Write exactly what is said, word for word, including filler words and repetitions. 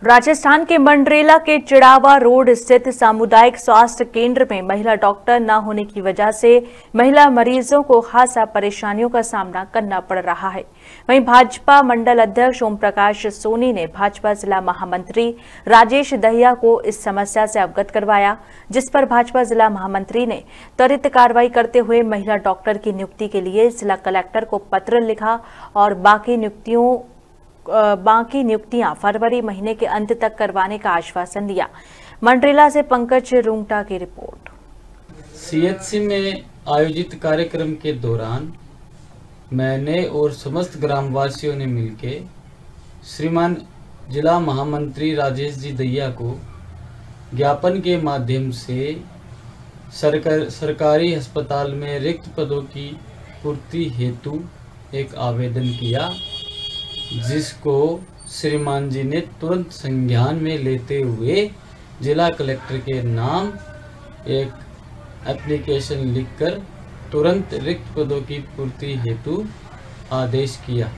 राजस्थान के मंडरेला के चिड़ावा रोड स्थित सामुदायिक स्वास्थ्य केंद्र में महिला डॉक्टर न होने की वजह से महिला मरीजों को खासा परेशानियों का सामना करना पड़ रहा है। वहीं भाजपा मंडल अध्यक्ष ओम प्रकाश सोनी ने भाजपा जिला महामंत्री राजेश दहिया को इस समस्या से अवगत करवाया, जिस पर भाजपा जिला महामंत्री ने त्वरित कार्रवाई करते हुए महिला डॉक्टर की नियुक्ति के लिए जिला कलेक्टर को पत्र लिखा और बाकी नियुक्तियों बाकी नियुक्तियां फरवरी महीने के अंत तक करवाने का आश्वासन दिया। मंडरेला से पंकज रुंगटा की रिपोर्ट। सीएचसी में आयोजित कार्यक्रम के दौरान मैंने और समस्त ग्रामवासियों ने मिलकर श्रीमान जिला महामंत्री राजेश जी दहिया को ज्ञापन के माध्यम से सरकार सरकारी अस्पताल में रिक्त पदों की पूर्ति हेतु एक आवेदन किया, जिसको श्रीमान जी ने तुरंत संज्ञान में लेते हुए जिला कलेक्टर के नाम एक एप्लीकेशन लिखकर तुरंत रिक्त पदों की पूर्ति हेतु आदेश किया।